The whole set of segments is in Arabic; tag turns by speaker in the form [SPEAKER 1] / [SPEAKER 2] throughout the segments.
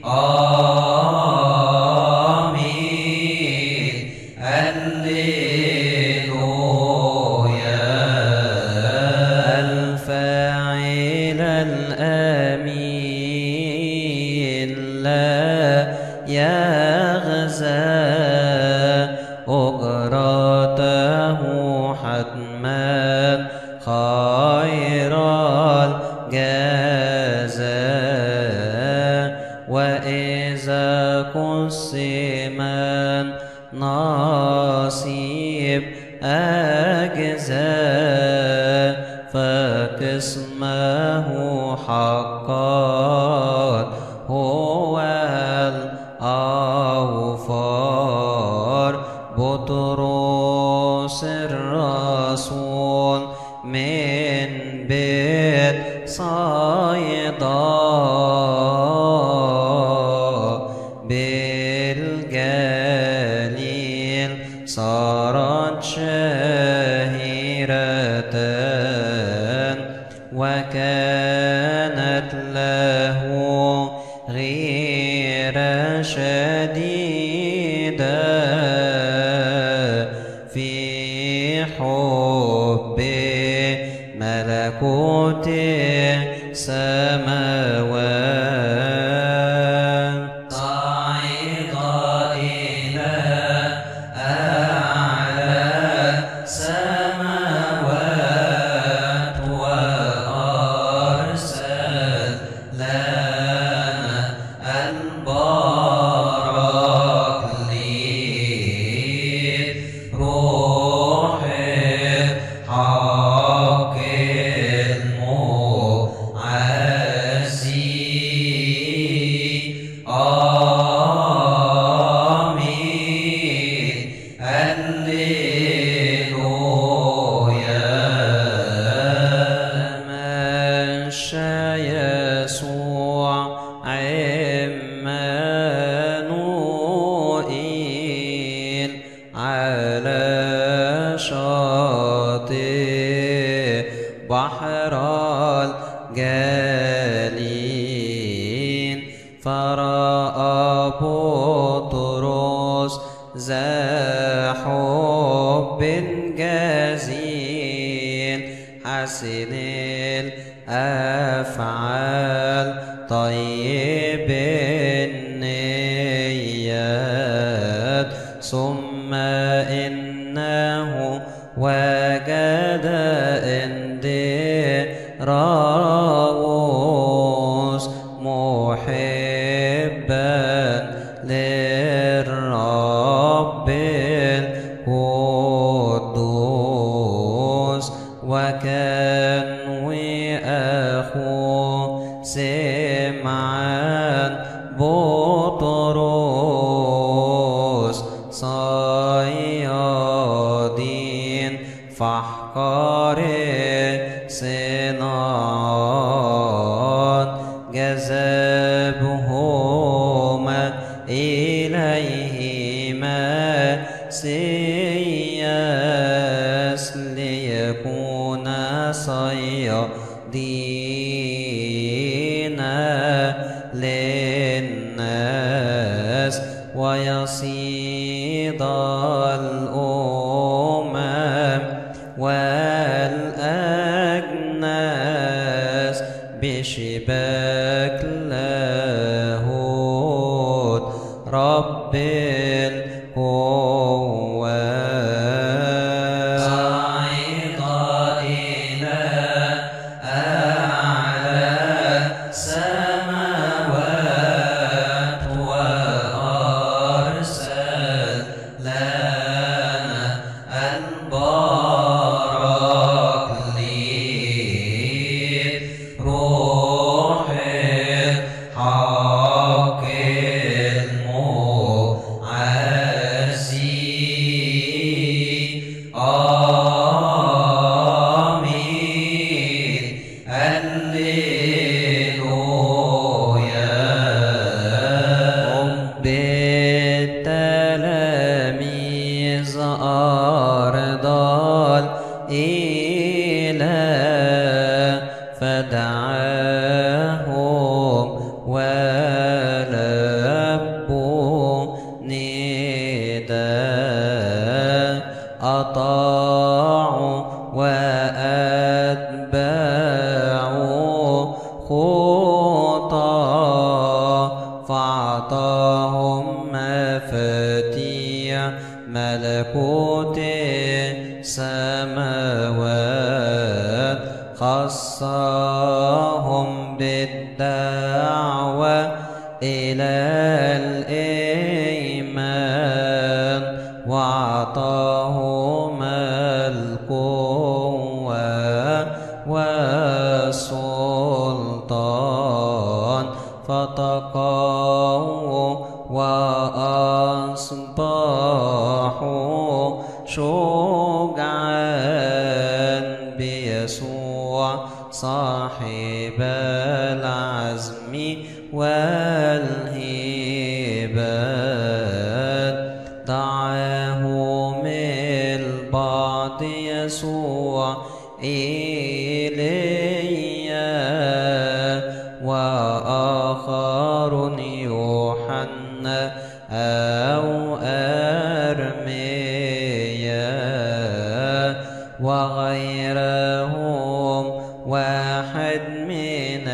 [SPEAKER 1] آمين هللويا الفاعل الأمين لا يغزى أجرته حتما خير الجزاء وإذا قسم نصيب أجزاء فقسمه حقا هو الأوفر بطرس الرسول من بيت صيدا بالجليل صارت شهيرة وكانت له غيرة شديدة في حب ملكوت السماوات صعد إلى أعلى سماوات وأرسل لنا البراكليت روح الحق المعزي آمين هللويا مشى يسوع عمانوئيل على شاطئ بحر الجليل فرأى بطرس ذا حب جزيل حسن الأفعال طيب النيات ثم إنه وجد اندراوس محبا للرب القدوس وكان وأخوه سمعان بطرس صيادين فاحقر صنعان جذبهما إليهما سياس ليكون صيادين للناس ويصيد الأمم والأجناس بشباك لاهوت رب القوات صعد إلى أعلى سماوات وأرسل لنا البراكليت روح الحق المعزي
[SPEAKER 2] ملكوت السماوات خصهم بالدعوة إلى الإيمان وأعطاهم القوة والسلطان فتقوا وأصبحوا شجعان بيسوع صاحب العزم والهبات. دعاهم البعض يسوع إيليا وآخر يوحنا أو أرميا وغيرهم واحد من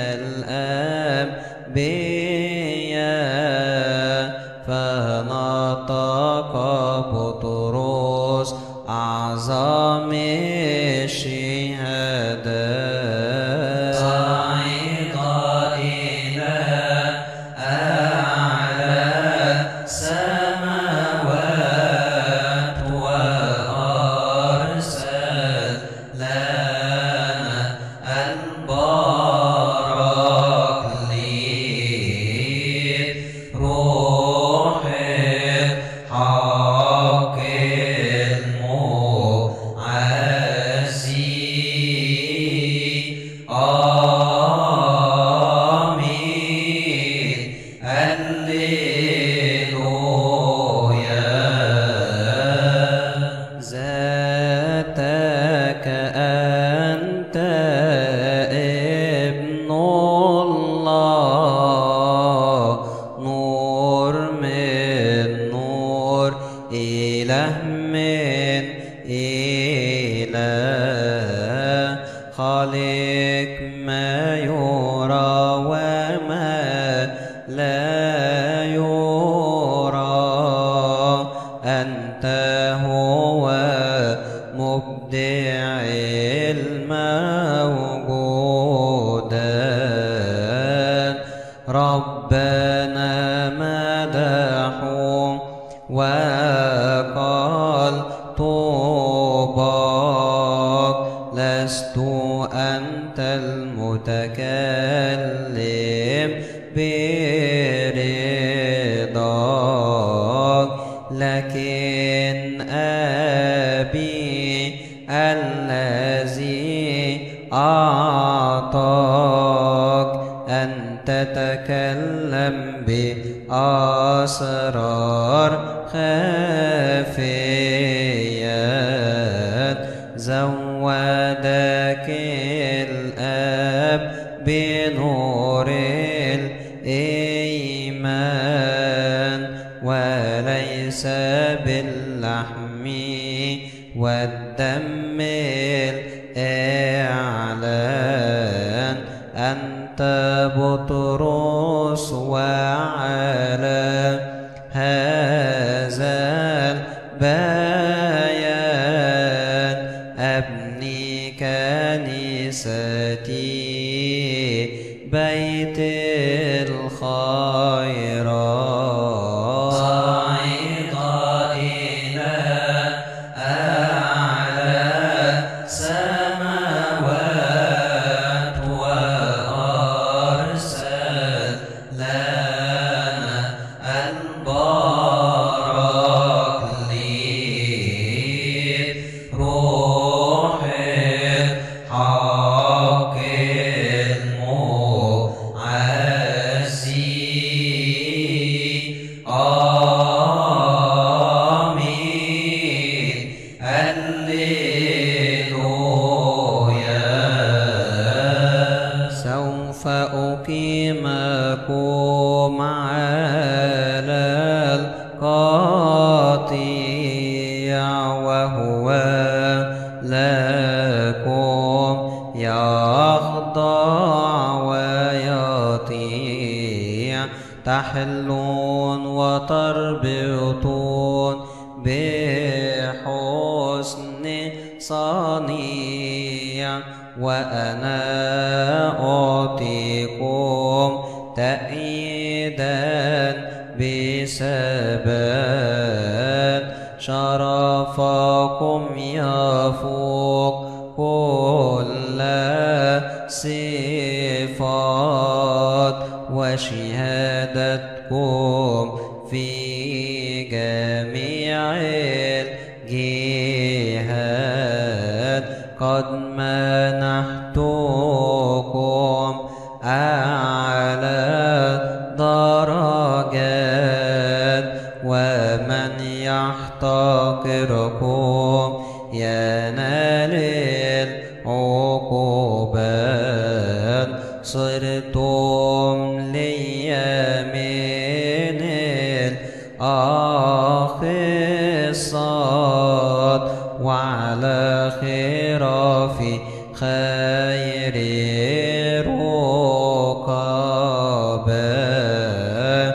[SPEAKER 2] الأنبياء. فنطق بطرس أعظم الشهادات
[SPEAKER 1] صعد إلى أعلى السماوات وأرسل لنا البراكليت روح الحق المعزي. آمين هللويا.
[SPEAKER 2] ذاتك أنت ابن الله نور من نور إله من إله خالق ما يرى وما لا يرى. أنت هو مبدع الموجودات. ربنا مدحوا وقال طوباك لست أنت المتكلم برضاك لكن أبي الذي أعطاك أن تتكلم بأسرار خفيات. زودك الآب بنور الإيمان وليس باللحم والدم الإعلان. أنت بطرس وعلى هذا البيان أبني كنيستي بيت الخيرات.
[SPEAKER 1] صعد إلى أعلى السماوات وأرسل لنا البراكليت روح الحق المعزي. آمين هللويا.
[SPEAKER 2] سوف أقيمكم على القطيع وهو لكم يخضع ويطيع. تحلون وتربطون بحسن صنيع وأنا أعطيكم تأييدا بثبات شرفكم يفوق كل صفات وشهادتكم في جميع الجهات قد منحتكم أعلى درجات ومن يحتقركم ينال العقوبات صرتم لي من الأخصات وعلى خراف خير ركباء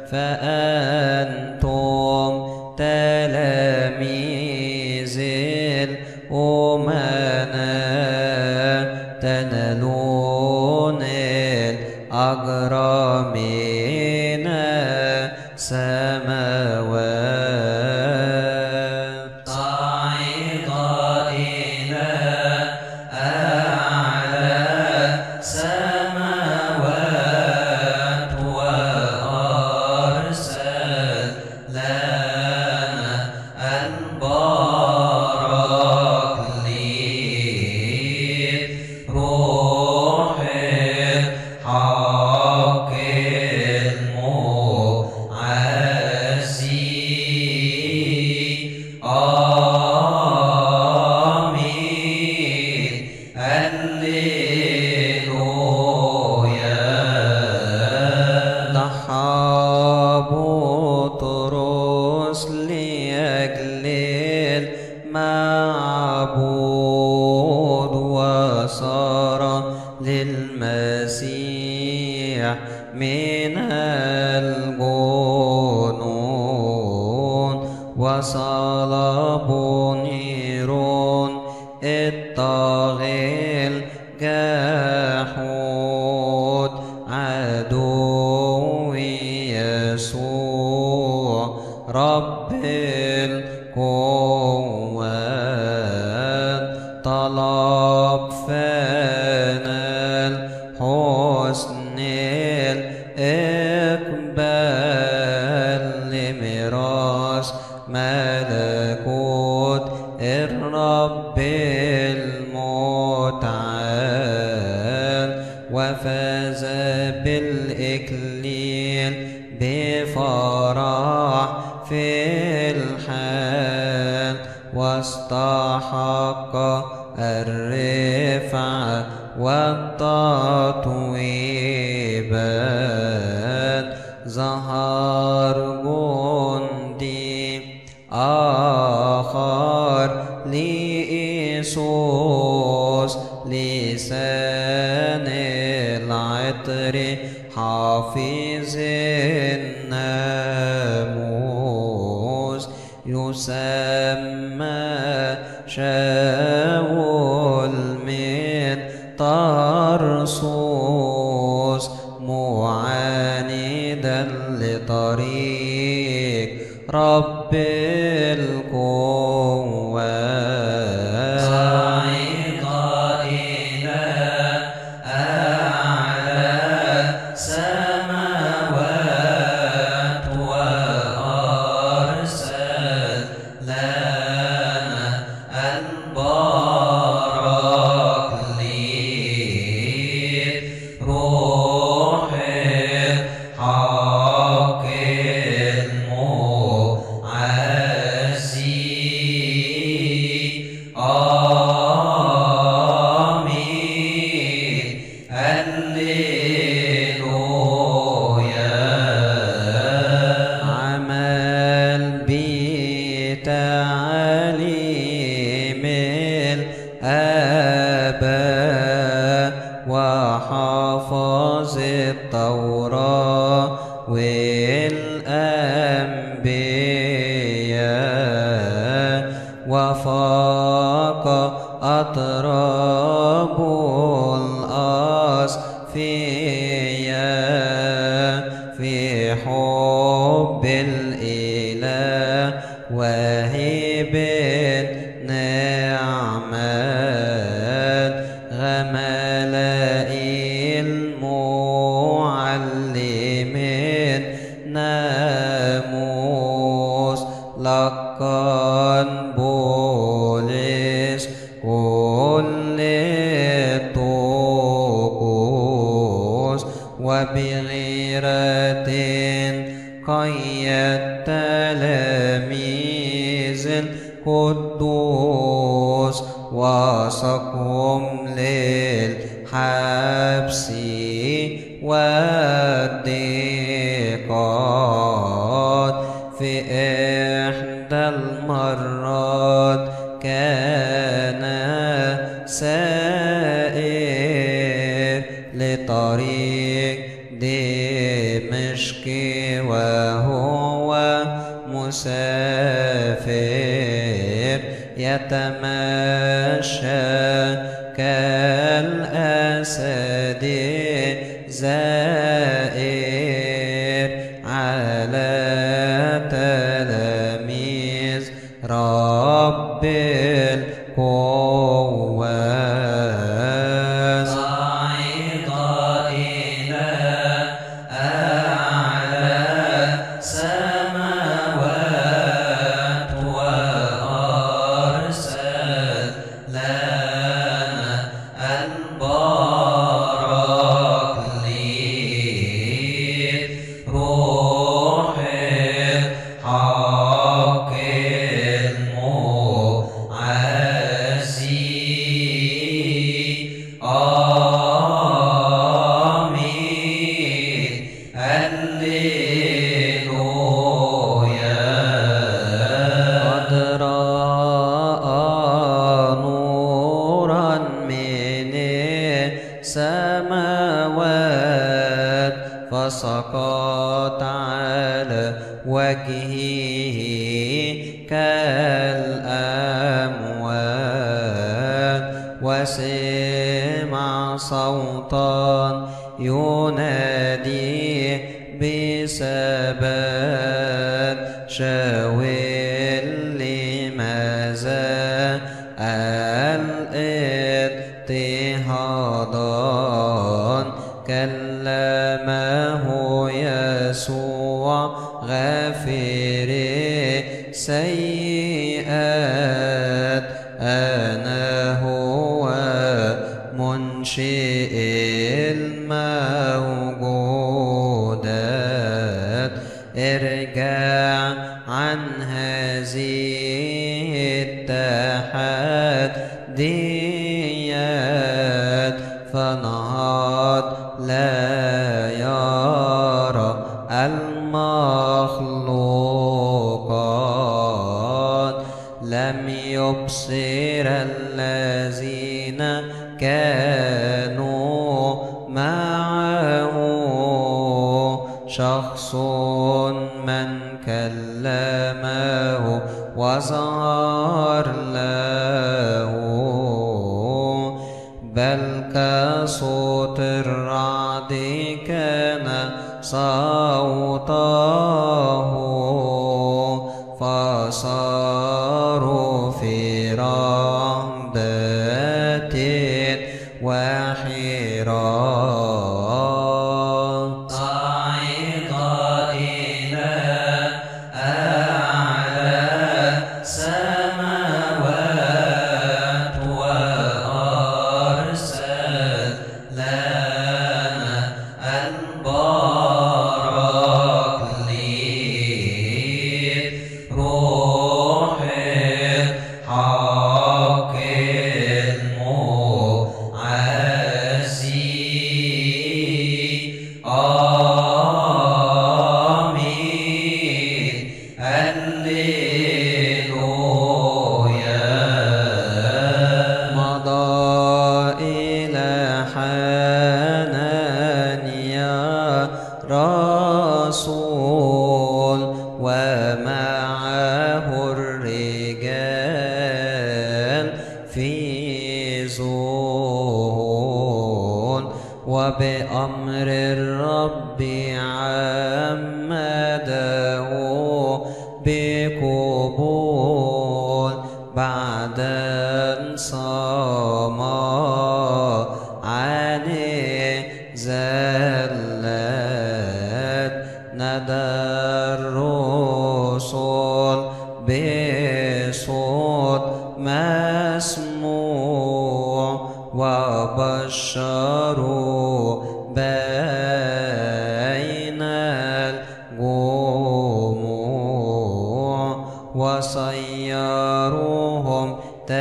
[SPEAKER 2] فأنتم تلاميذ الأمناء تنالون الأجر من السماوات
[SPEAKER 1] صعد إلى أعلى سماوات وأرسل لنا البراكليت روح الحق المعزي آمين هللويا
[SPEAKER 2] ضحى بطرس لأجل المعبود وصار للمسيح من الجنون وصلب نيرون الطاغي الجحود عدو يسوع رب القوات طلب فانا الحسن الإقبال لميراث ملكوت الرب المتعال وفاز بالإكليل بفرح في الحال واستحق الرفعة والتطويبات ظهر جندي آخر لإيسوس لسان العطر حافظ الناموس يسمى شاول من طرسوس معاندا لطريق رب القوات
[SPEAKER 1] صعد إلى أعلى سماوات وأرسل لنا البراكليت روح الحق المعزي آمين هللويا
[SPEAKER 2] عمل بتعليم الآباء وحفظ التوراة والأنبياء بحب الإله واهب النعمات غملائي المعلمين ناموس لقن بولس كل الطقوس وبغيرة قيد تلاميذ القدوس وسقهم للحبس والضيقات. في إحدى المرات كان سائر لطريق دمشق وهو مسافر يتمشى كالأسد زائر على تلاميذ رب القوات
[SPEAKER 1] صعد إلى أعلى سماوات وأرسل لنا البراكليت روح الحق المعزي آمين هللويا.
[SPEAKER 2] قد رأى نورا من السماوات فسقط على وجهه كالأموات وسمع صوتا ينادي بثبات شاول لماذا الاضطهادان كلمه يسوع غافر سيئات أنا هو منشئ الموجودات ارجع عن هذه التحديات فنهض لا يرى المخلوقات لم يبصر الذين كانوا معه شخص من كلمه وظهر له بل كصوت الرعد كان صوته فصاروا في رعدة وحيران
[SPEAKER 1] صعد إلى أعلى سماوات وأرسل لنا البراكليت روح الحق المعزي آمين هللويا.
[SPEAKER 2] مضى إلى حنانيا رسول ومعه الرجال في زون وبأمر الرب عم الرسل بصوت مسموع وبشروا بين الجموع وصيروهم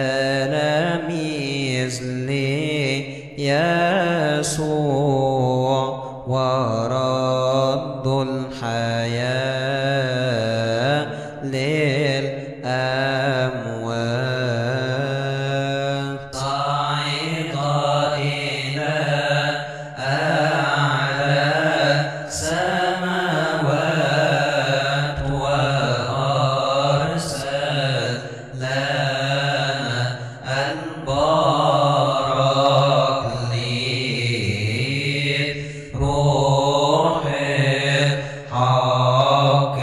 [SPEAKER 2] تلاميذ ليسوع وردوا الحياة للأموات.
[SPEAKER 1] صعد إلى أعلى السماوات وأرسل لنا البراكليت روح الحق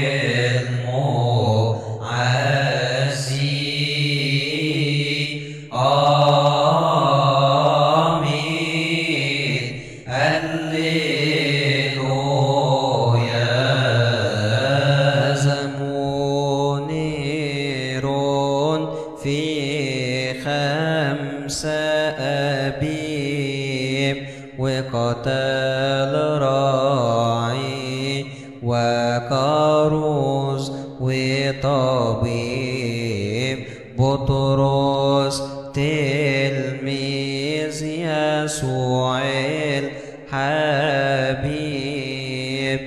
[SPEAKER 1] المعزي. آمين هللويا.
[SPEAKER 2] منير في 5 أبيب وقتل راعي وكروز وطبيب بطرس تلميذ يسوع الحبيب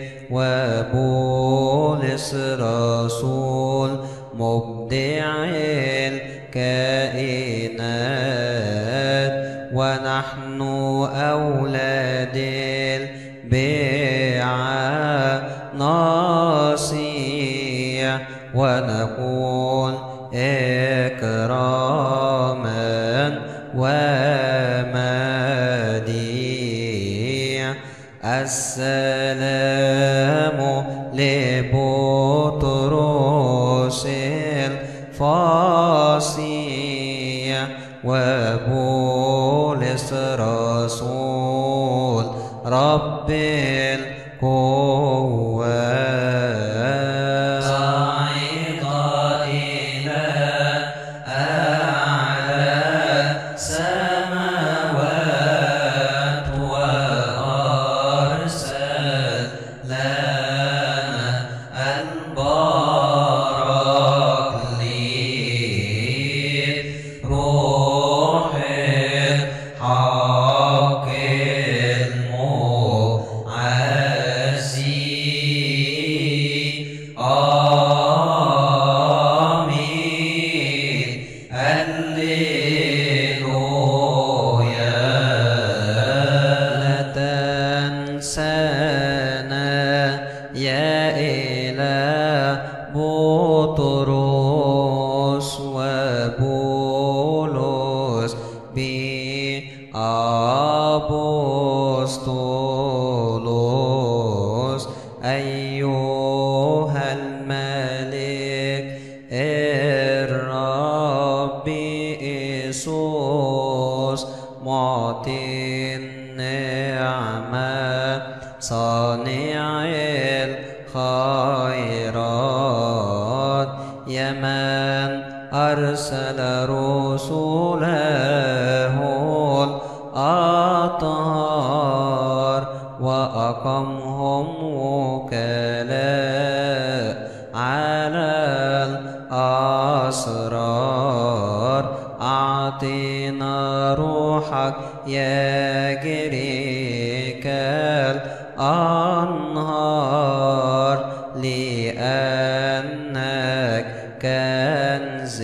[SPEAKER 2] وبولس رسول مبدع الكائنات ونحن أولاد البيعة نصيح ونقول إكراما ومديح. السلام لبطرس الفصيح وبولس رسول رب القوات.
[SPEAKER 1] صعد إلى أعلى السماوات وأرسل لنا البراكليت روح الحق المعزي. آمين هللويا.
[SPEAKER 2] لا تنسانا يا إله بطرس وبولس بأبسطولوس أيها الملك الرب يسوس معطي النعمة صانع الخيرات يا من أرسل رسله الأطهار وأقامهم وكلاء على الأسرار. أعطنا روحك يجري كالأنهار لأنك كنز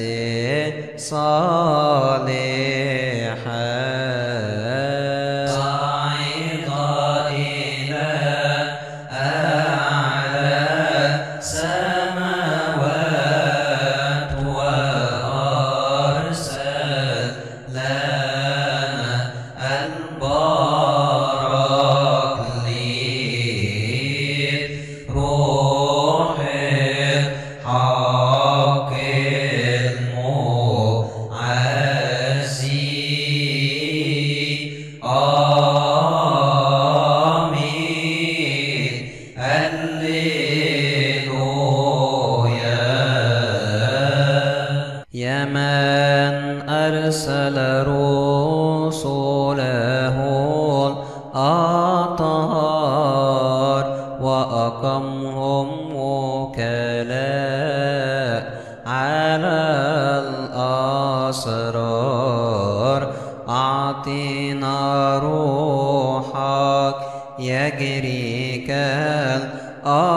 [SPEAKER 2] صالحا.
[SPEAKER 1] صعد إلى أعلى السماوات وأرسل لنا البراكليت روح الحق المعزي.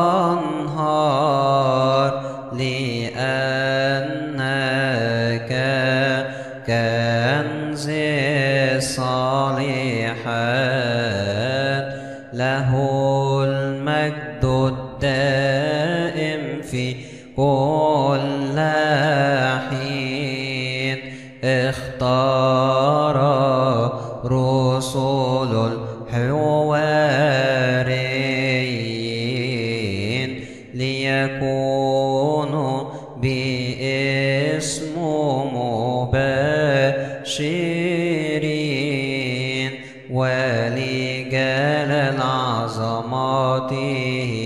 [SPEAKER 2] وانهار لأنك كنز الصالحات له المجد الدائم في كل حين اختار رسل الحواريين ليكونوا باسمه مبشرين ولجلال عظمته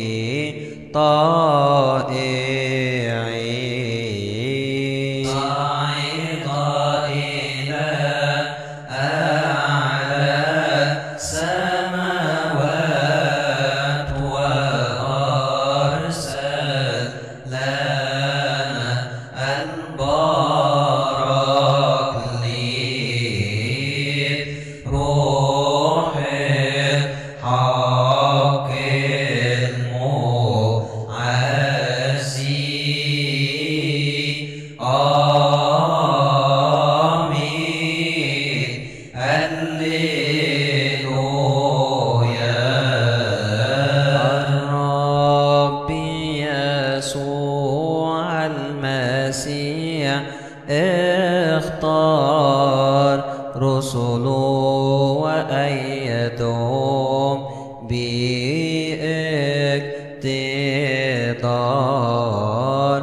[SPEAKER 2] طائعين
[SPEAKER 1] صعد إلى أعلى السماوات وأرسل لنا البراكليت روح الحق المعزي آمين هللويا
[SPEAKER 2] الرب يسوع المسيح اختار رسله وأيدهم باقتدار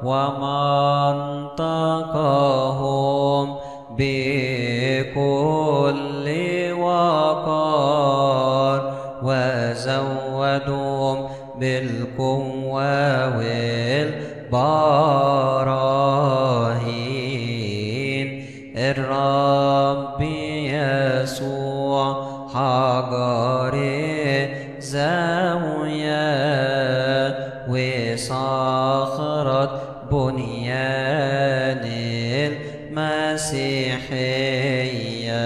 [SPEAKER 2] ومنطقهم بكل وقار وزودهم بالقوة والبراهين الرب يسوع حجر زاوية وصخرة بنيان المسيحية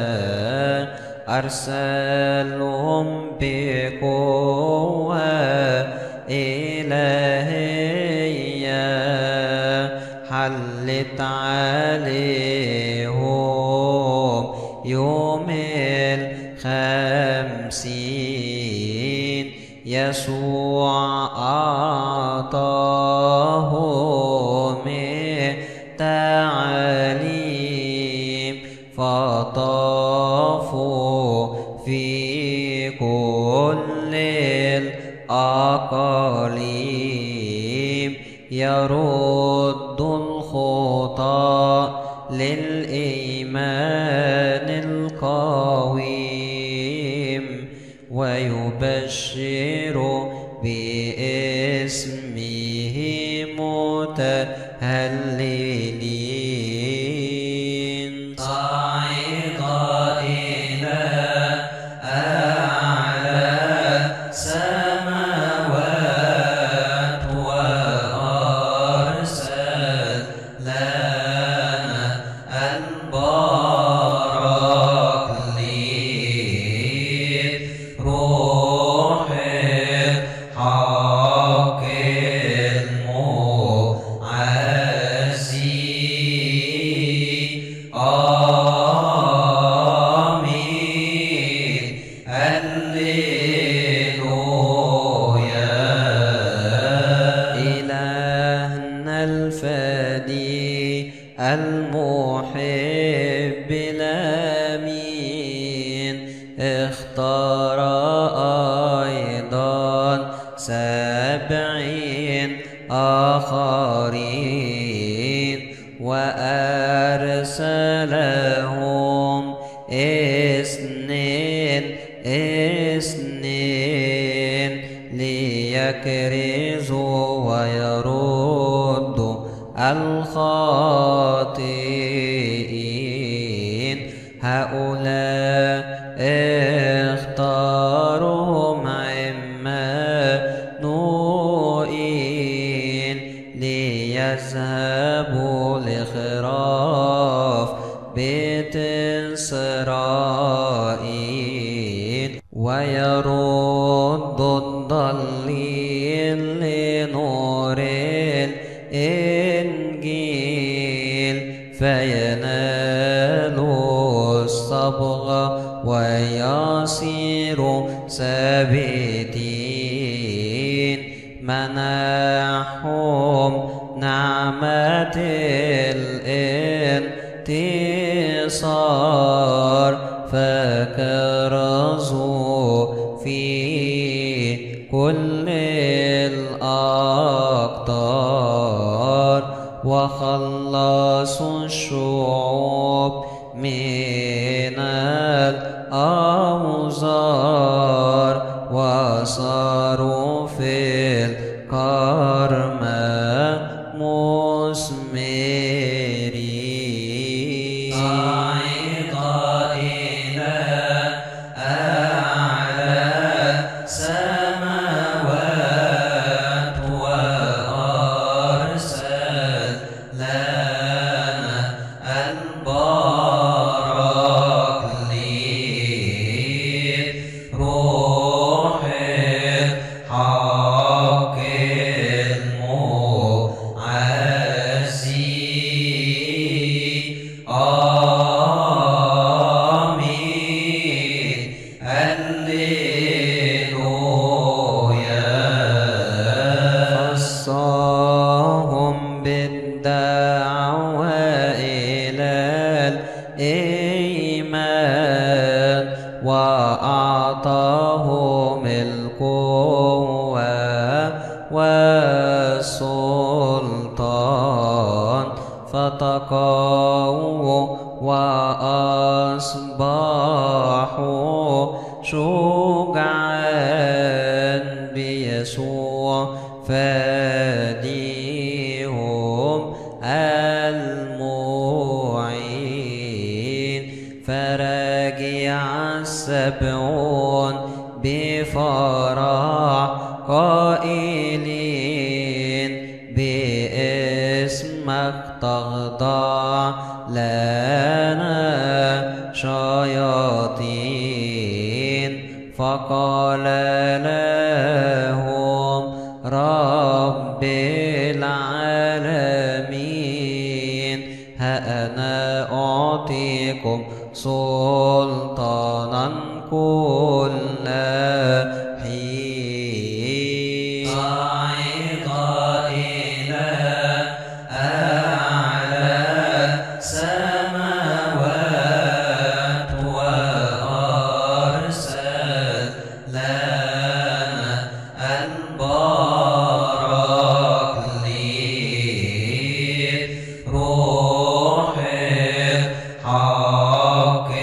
[SPEAKER 2] أرسلهم بقوة إلهية حلت عليهم يوم الخمسين يسوع أعطاهم التعليم فطافوا في كل الأقاليم يرد الخطى للإيمان القويم ويبشر باسمه متهللين
[SPEAKER 1] صعد إلى أعلى السماوات وأرسل لنا البراكليت روح الحق المعزي آمين هللويا
[SPEAKER 2] إلهنا الفدي المحب الأمين اختار أيضا 70 آخرين وأرسلهم اثنين ليكرزوا ويردوا الخاطئين هؤلاء اختارهم عمانوئيل ليذهبوا لخراف بيت إسرائيل ويرد الضالين منحهم نعمة الانتصار فكرزوا في كل الأقطار وخلصوا الشعوب من الأوزار وصاروا في الكرمة مثمرين
[SPEAKER 1] صعد إلى أعلى السماوات وأرسل لنا البراكليت روح الحق المعزي آمين هللويا
[SPEAKER 2] خصهم بالدعوة إلى الإيمان وأعطاهم القوة والسلطان فتقوا وأصبحوا شجعاً بيسوع فاديهم المعين فرجع السبعون بفرح قائلين باسمك تخضع لنا شياطين فقال لهم رب العالمين ها أنا أعطيكم سلطانا كل حين
[SPEAKER 1] صعد إلى أعلى السماوات وأرسل لنا البراكليت روح الحق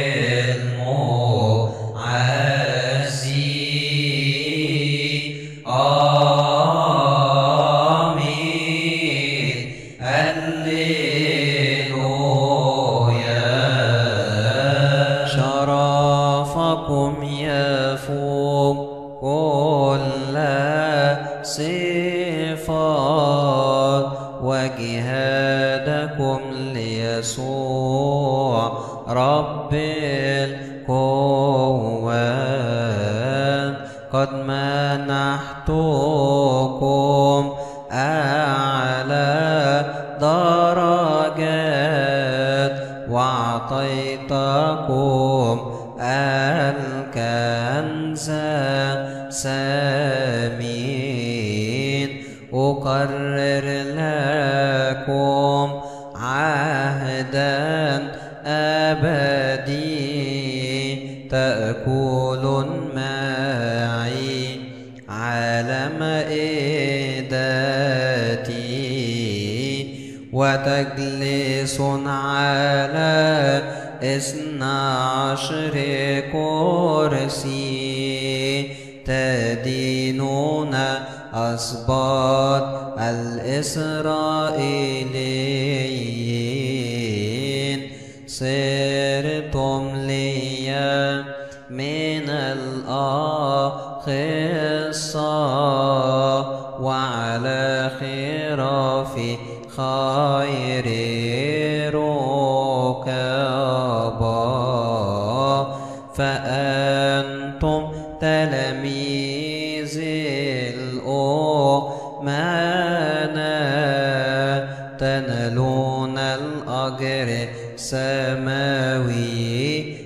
[SPEAKER 1] المعزي آمين هللويا
[SPEAKER 2] شرفكم يفوق كل صفات وجهادكم ليسوع رب القوات قد منحتكم أعلى درجات وأعطيتكم الكنز ثمين أقرر لكم عهدا أبدي تأكلون معي على مائدتي وتجلسون على 12 كرسي تدينون أسباط الإسرائيليين صرتم لي من الأخصاء وعلى خراف خير ركبا فأنتم تلاميذ الأمنا تنالون الأجر السماوي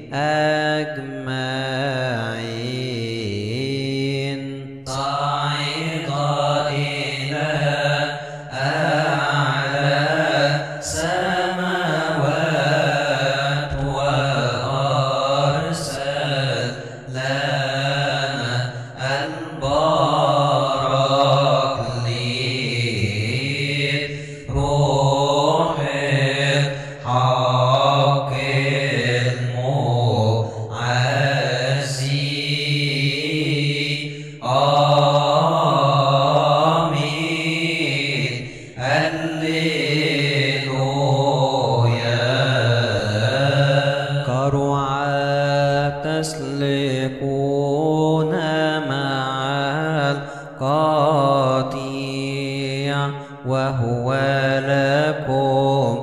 [SPEAKER 2] أجمعين
[SPEAKER 1] صعد
[SPEAKER 2] وهو لكم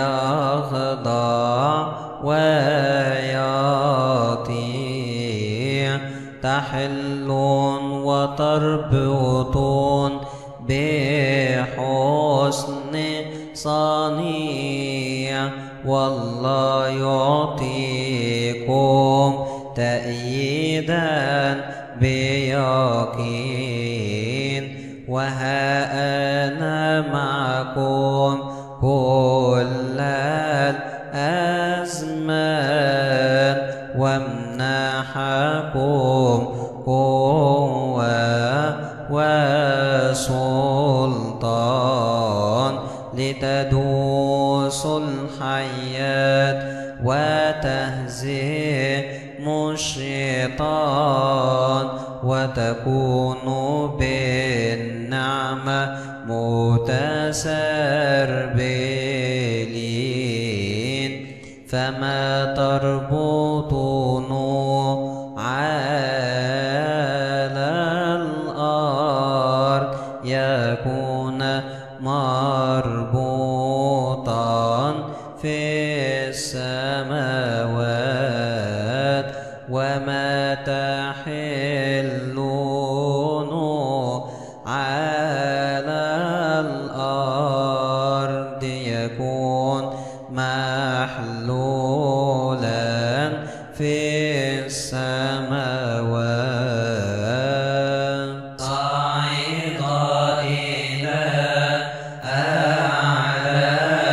[SPEAKER 2] يخضع ويطيع. تحلون وتربطون بحسن صنيع، والله يعطيكم تأييدا بيقين. وها أنا معكم كل الأزمان، وامنحكم قوة وسلطان لتدوسوا الحياة وتهزموا الشيطان، وتكونوا بالنعمة متسربلين. فما تربطون على الأرض يكون مربوطا في السماوات، وما تحلون على الأرض يكون محلولا في السماوات.
[SPEAKER 1] صعد إلى أعلى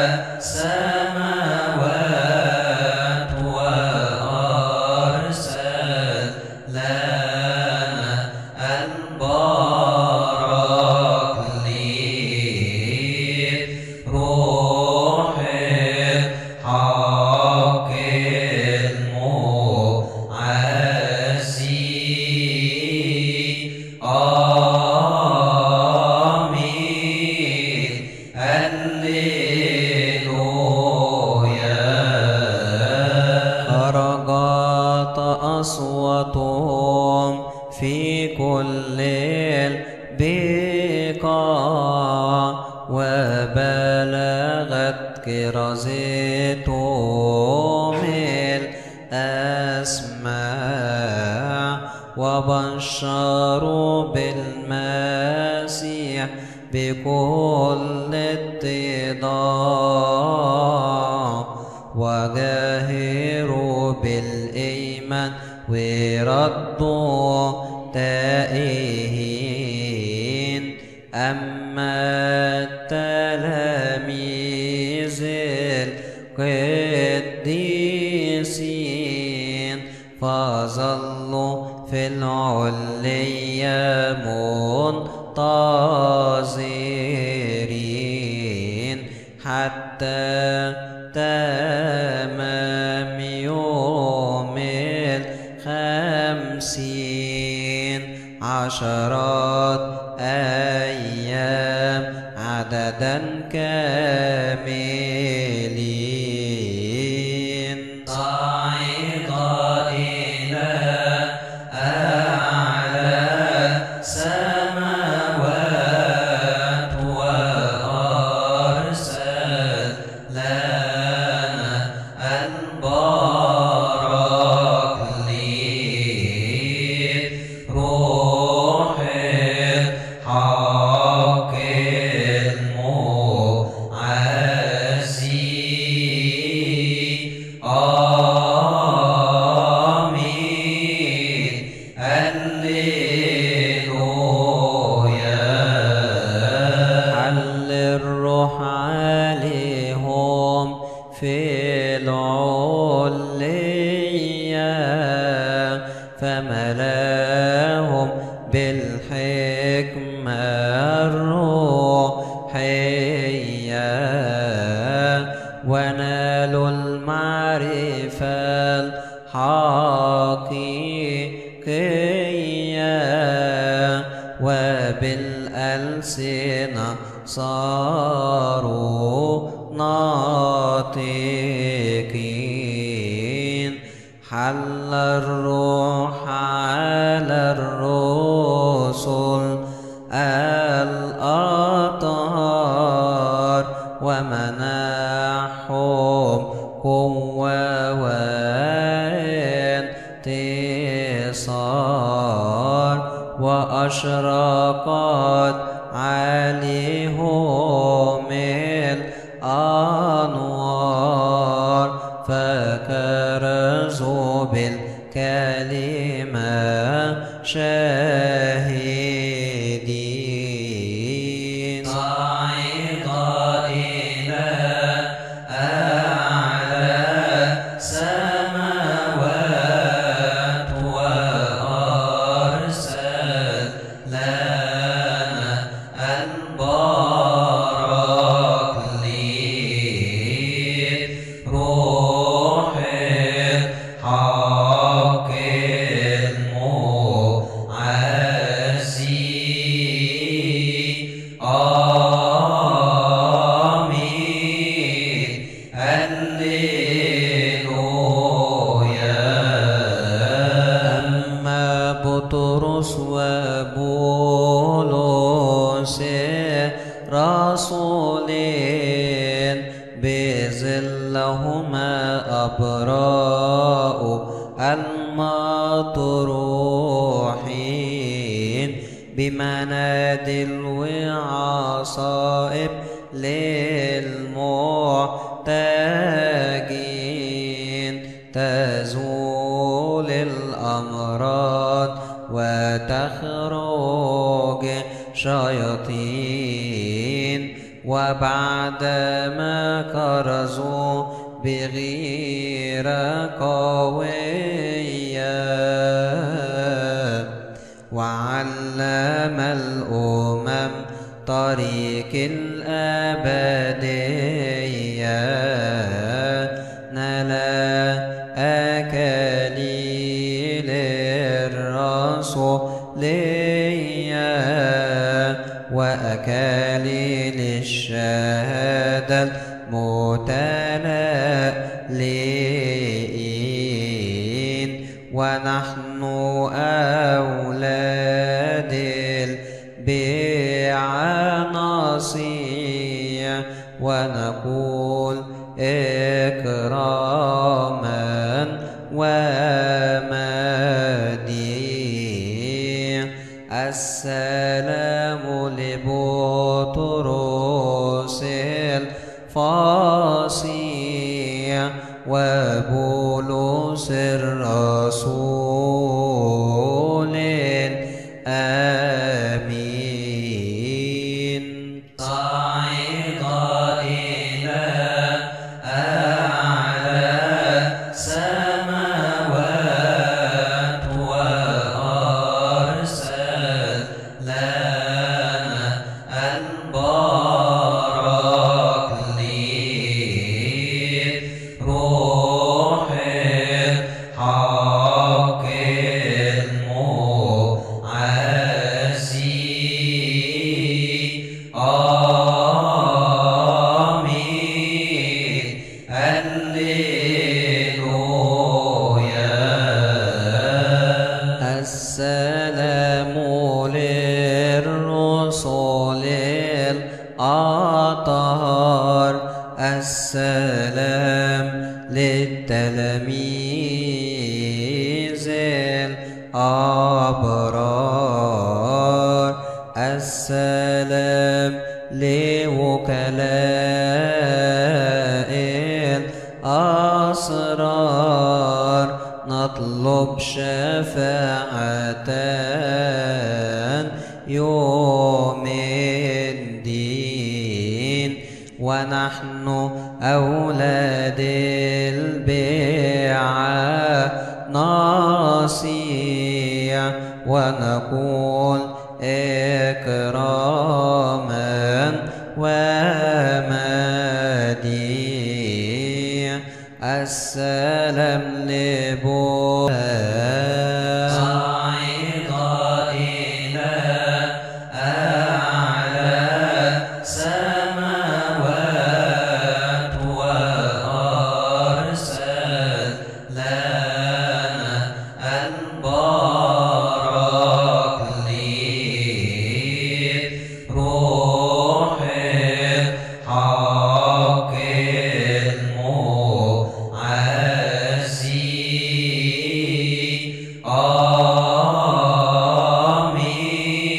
[SPEAKER 1] السماوات وأرسل لنا البراكليت روح الحق المعزي. آمين هللويا.
[SPEAKER 2] خرجت أصواتهم في كل البقاع، وبلغت كرازتهم الأسماع، وبشروا بالمسيح بكل اتضاع، وجاهروا بالإيمان وردوا تائهين. أما التلاميذ القديسين فظلوا في العلية منتظرين حتى تمام يوم 50 10 أيام عددا كاملين.
[SPEAKER 1] صعد إلى أعلى السماوات وأرسل لنا البراكليت روح الحق المعزي. آمين هللويا.
[SPEAKER 2] حل الروح عليهم في العليا، فملاهم بالحكمة الروحية، ونالوا المعرفة الحقيقية، وبالألسنة صاروا ناطقين. حل الروح على الرسل الأطهار، أشرقت عليهم الأنوار فكرزوا بالكلمة شاهدين
[SPEAKER 1] صعد إلى أعلى سماوات وأرسل لنا البراكليت روح الحق المعزي آمين هللويا.
[SPEAKER 2] أما بطرس وبولس رسولين بظلهما أبراء المطروحين بمنادل وعصائب للمحتاجين تزول الأمراض وتخرج شياطين وبعدما كرزوا بغيرة قوية وعلم الأمم طريق الأبدية نلا أكاليل الرسولية وأكاليل الشهادة المتلألئين ونحن أولاد البيع نصيح ونقول إكراما ومديح السلام لبطرس الفصيح وبولس الرسول آمين.
[SPEAKER 1] صعد إلى أعلى سماوات وأرسل لنا البراكليت روح الحق المعزي آمين هللويا.
[SPEAKER 2] السلام للرسل الأطهار السلام للتلاميذ الأبرار السلام لوكلاء الأسرار نطلب شفاعة يوم الدين ونحن أولاد البيعة نصيح ونقول إكراما ومديح السلام لبولس
[SPEAKER 1] صعد إلى أعلى سماوات وأرسل لنا البراكليت روح الحق المعزي آمين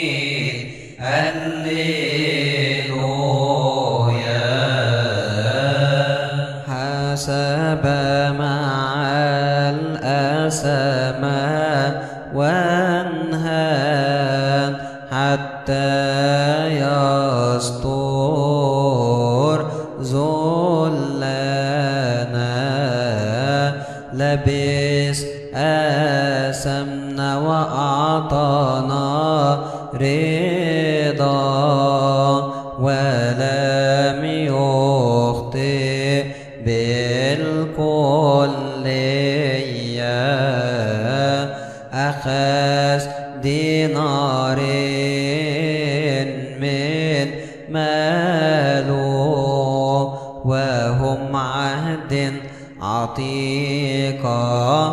[SPEAKER 2] واستور ذلنا لبس آثمنا وأعطانا رضا ولم يخطئ بالكلية أخذ دينارين من ماله وهم عهد عتيقة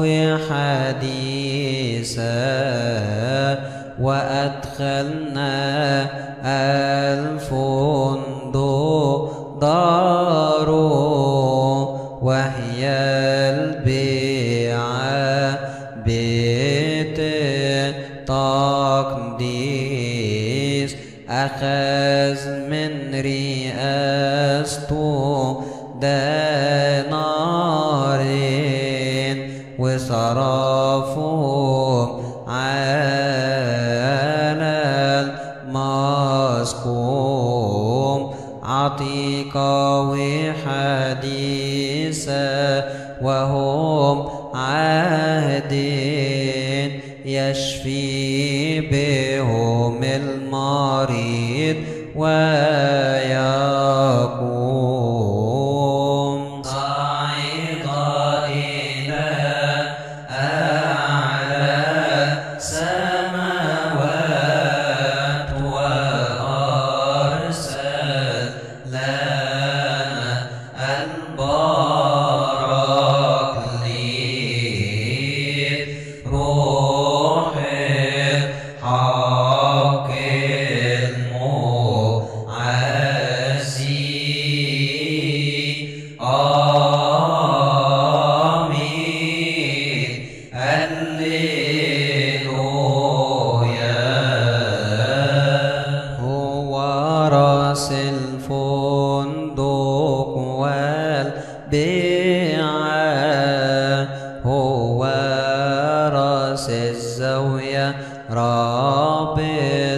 [SPEAKER 2] وحديثة وأدخلنا الفندق داره وهي البيعة بيت تقديس أخذ من رئاسته دينارين وصرفهم على المسكوم عتيقة وحديثة وهم عهدين يشفي بهم المريض ويقوم
[SPEAKER 1] صعد إلى أعلى سماوات وأرسل لنا البراكليت روح الحق المعزي آمين هللويا
[SPEAKER 2] هو راس الفندق والبيعة هو راس الزاوية رابط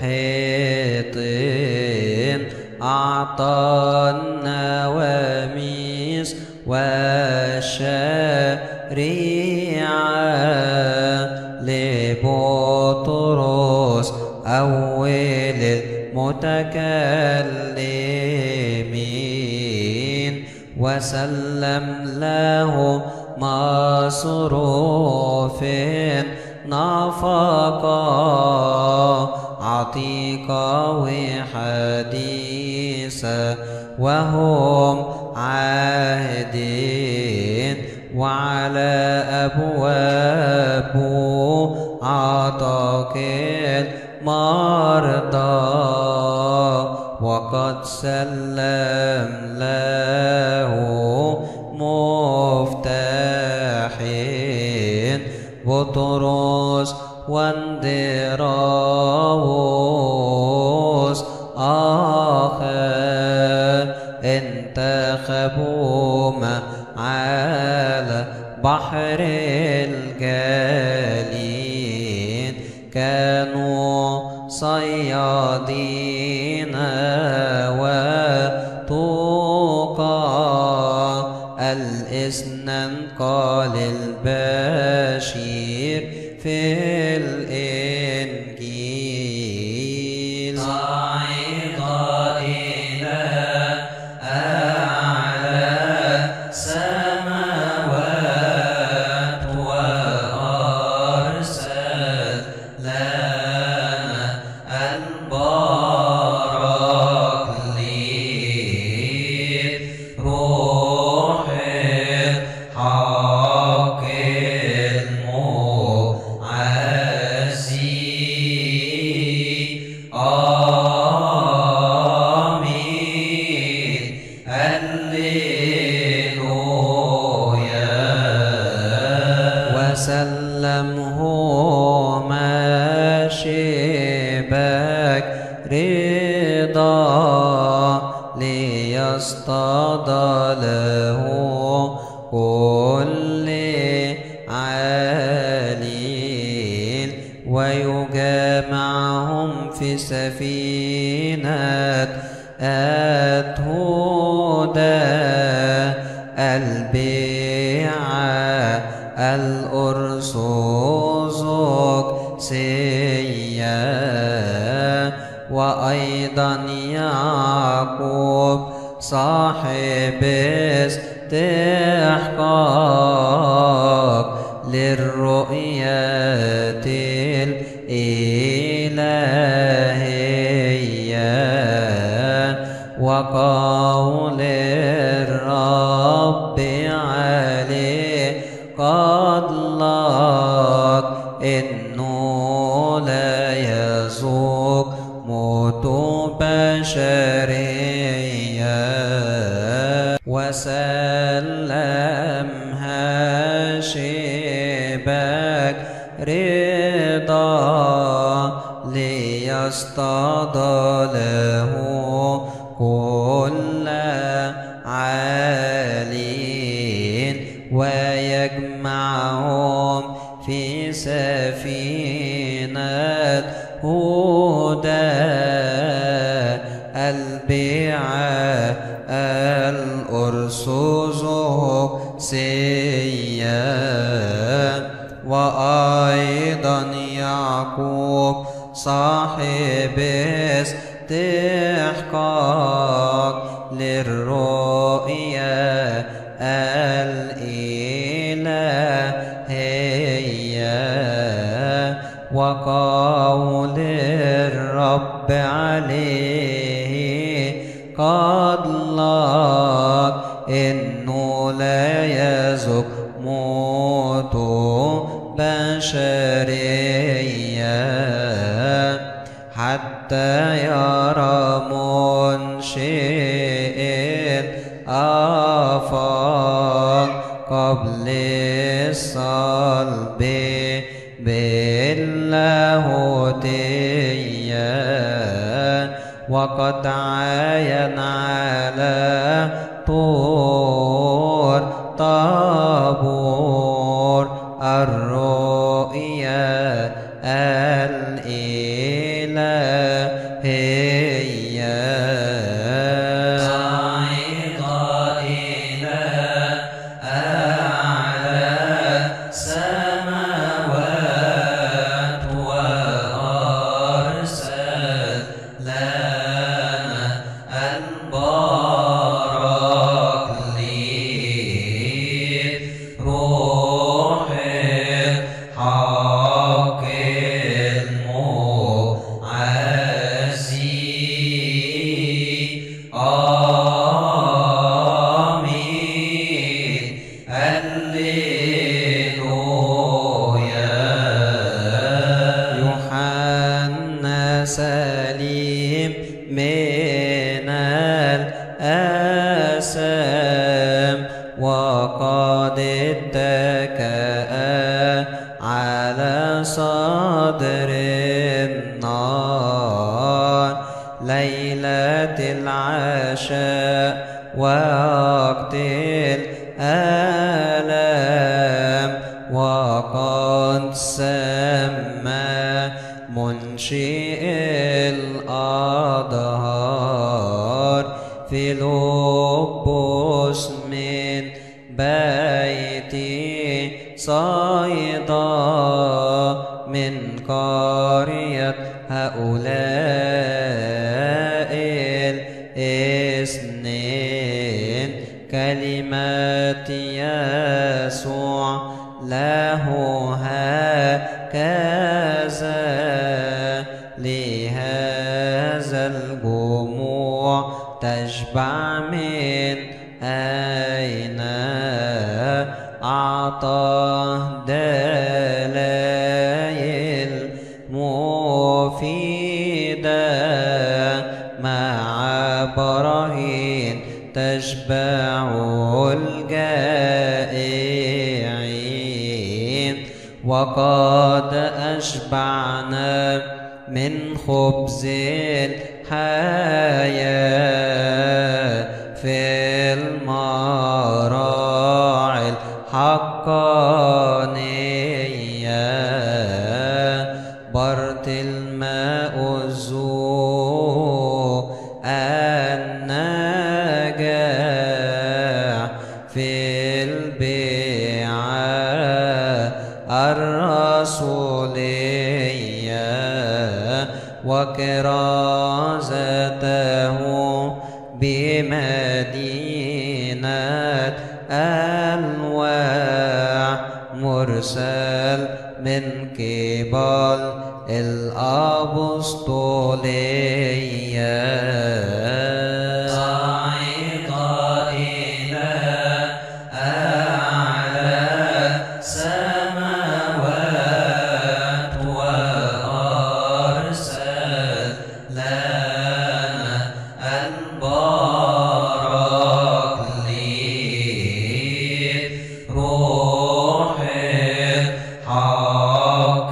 [SPEAKER 2] حيطين أعطى النواميس والشريعة لبطرس أول المتكلمين وسلم له مصروف نفقة عتيقة وحديثة وهم عاهدين وعلى أبوابه عتق المرضى وقد سلم له مفتاحين بطرس واندراوس آخر انتخبوهما على بحر الجليل كانوا صيادين وطوقا الاثنان قال البشير في الإنجيل
[SPEAKER 1] صعد إلى أعلى سماوات وأرسل لنا البراكليت روح الحق المعزي آمين هللويا
[SPEAKER 2] وسلمه ماشبك رضا ليصطاد له كل عالين ويجامعهم في سفينة الهدى البيعة الأرثوذكسية وأيضا يعقوب صاحب استحقاق للرؤية الإلهية وقول الرب عليه قد لاق إنه لا يذوق موت بشرية وسلمها شبك رضا ليصطاد له كل عالين ويجمعهم في سفينة هدى البيعة الأرثوذكسية وأيضا يعقوب صاحب استحقاق للرؤية الإلهية وقول الرب عليه قد لاق إنه لا يذوق موت بشرية حتى يرى منشئ الآفاق قبل الصلب باللاهوتية وقد عاين على طور طابور الرؤيا الإلهية
[SPEAKER 1] صعد إلى أعلى سماوات وأرسل لنا البراكليت روح الحق المعزي آمين هللويا
[SPEAKER 2] يوحنا سليم من الآثام وقد اتكأ على صدر النار ليلة العشاء وقت الآلام وقد سمى منشئ الأدهار فيلبس من بيت صيدا من قرية هؤلاء الاثنين كلمات يسوع له هكذا لهذا الجموع تشبع من أين أعطاه دلائل مفيدة مع براهين تشبع الجائعين وقد أشبعنا من خبز الحياة في المراعي الحقانية برتلماء وكرازته بمدينة أنواع مرسل من قبل الأبسطولية
[SPEAKER 1] صعد إلى أعلى سماوات وأرسل لنا البراكليت روح الحق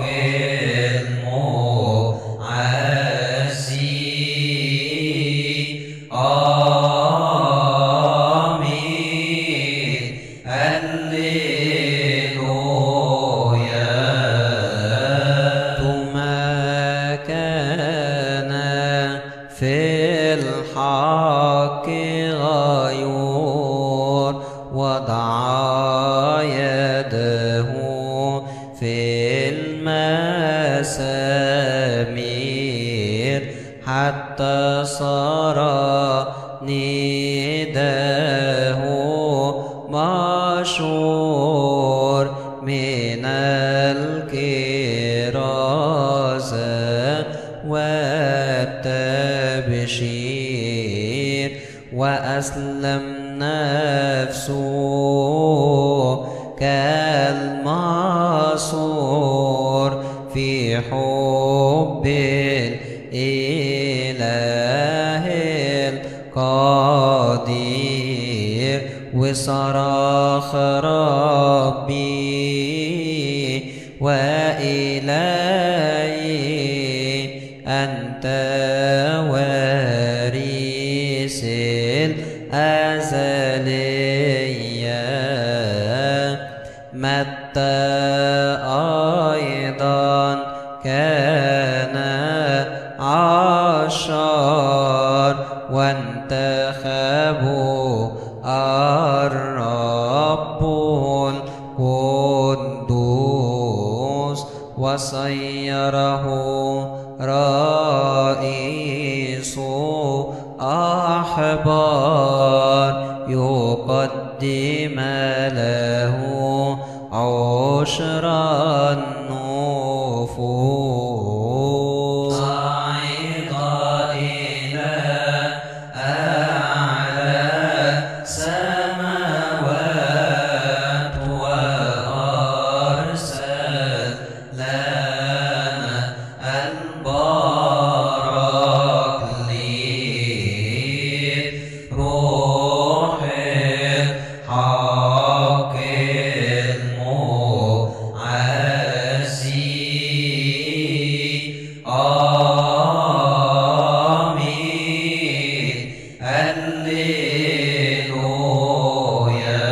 [SPEAKER 1] المعزي آمين هللويا
[SPEAKER 2] ثم كان في الحق غيور وضع يده في المسامير حتى صار نداه مشهور من الكرازة والتبشير وأسلم نفسه كالمصور في حب الإله القدير وصرخ ربي وإلهي أنت وارث الأزلية متى أيضا كان عشار وانتخبوا الرب القدوس وصيره رئيس أحبار يقدم له عشر النفوس
[SPEAKER 1] صعد إلى أعلى سماوات وأرسل لنا البراكليت روح الحق المعزي آمين هللويا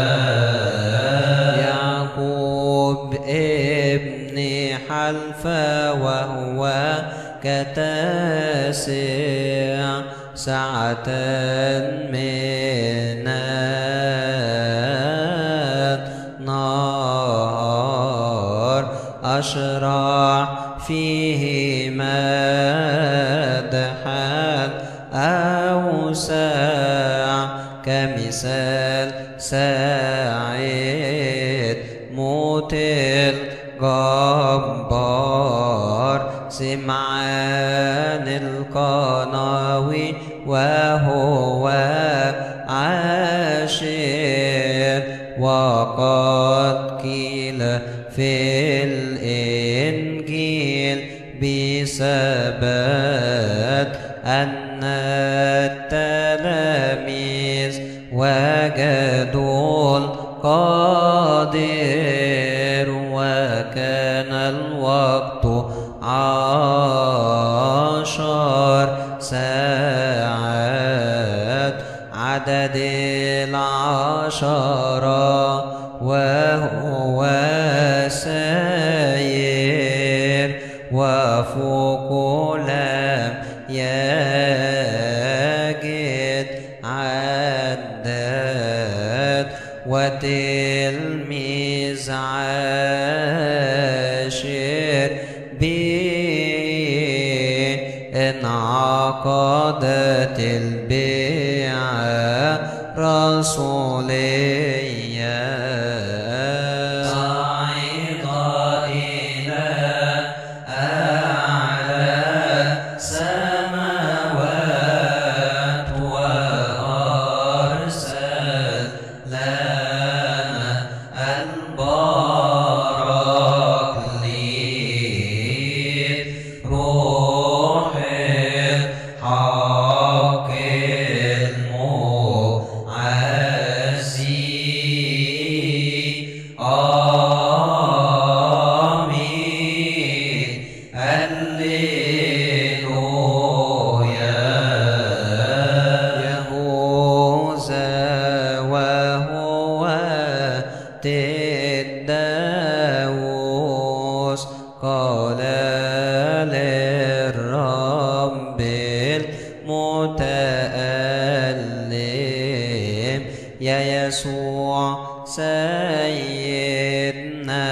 [SPEAKER 2] يعقوب ابن حلفة وهو كتاسع ساعة من النهار أشرع فيه مدحا أوسع كمثال ساعد موت الجبار سمعان القناوي وهو عاشر وقد قيل في الإنجيل بثبات أن التلاميذ وجدوا القادر وكان الوقت 10 ساعات عدد 10 وهو ساير وفوق لم يجد عداد وتلميذ عاشر قادت البيعة رسولية
[SPEAKER 1] صعد إلى أعلى سماوات وأرسل لنا البراكليت روح الحق المعزي آمين هللويا
[SPEAKER 2] يهوذا وهو تداوس قال للرب المتألم يا يسوع سيدنا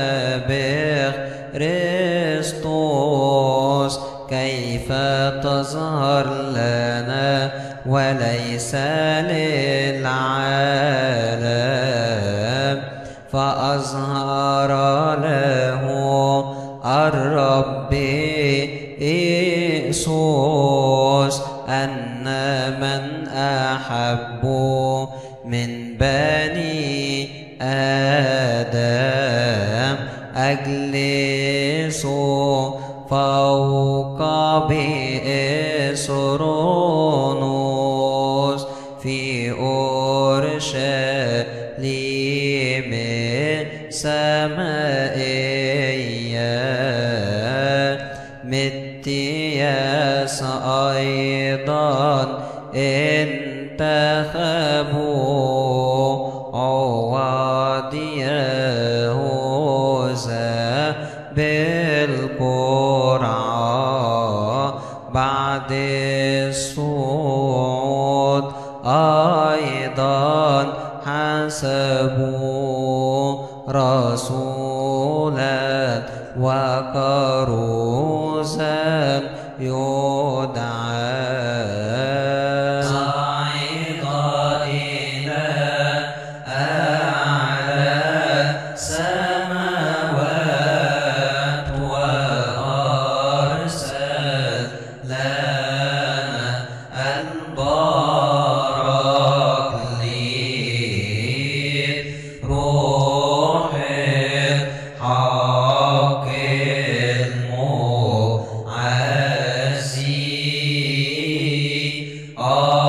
[SPEAKER 2] بخريستوس كيف تظهر لنا وليس للعالم فأظهر له الرب يسوع أن من أحب من بني آدم أجلس فوق بإسرونوس في أورشليم سمائية متياس أيضا انتخبوا عواد يهوذا بالقرعة بعد الصعود أيضا حسبوا رسولا وكروزا يدعى
[SPEAKER 1] صعد إلى أعلى سماوات وأرسل لنا البراكليت روح الحق المعزي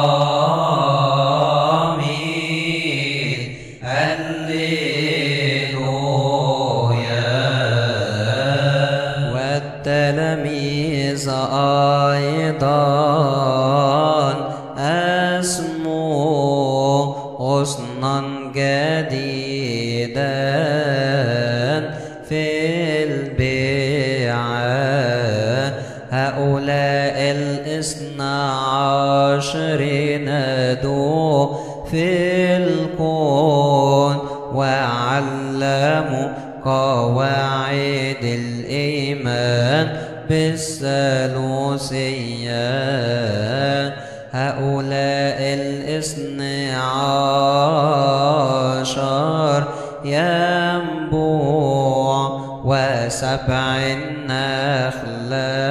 [SPEAKER 1] آمين هللويا
[SPEAKER 2] والتلاميذ أيضا أسموا غصنا جديدا في البيعة هؤلاء الاثنى عشر نادوا في الكون وعلموا قواعد الإيمان بالثالوثية هؤلاء الاثنى عشر ينبوع وسبع النخلة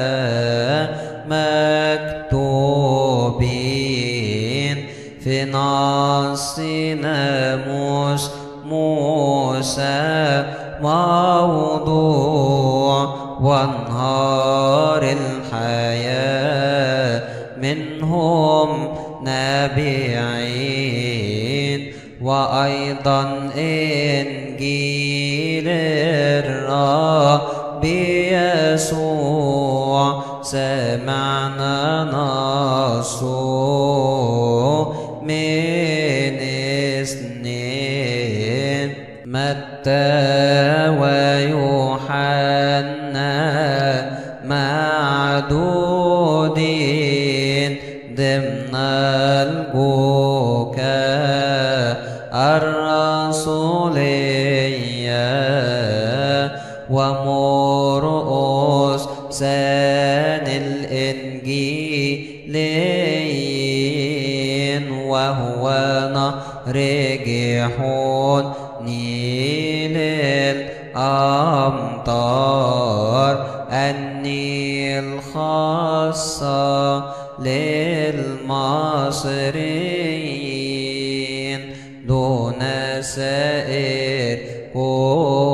[SPEAKER 2] مكتوبين في نص ناموس موسى موضوع وانهار الحياة منهم نابعين وأيضا إنجيل الرب يسوع سمعنا نصه من اثنين متى ويوحنا معدودين ضمن البكاء الرسولية ومرقس سان الإنجيل وهو نهر جيحون نيل الأمطار النيل خاصة للمصريين دون سائر كل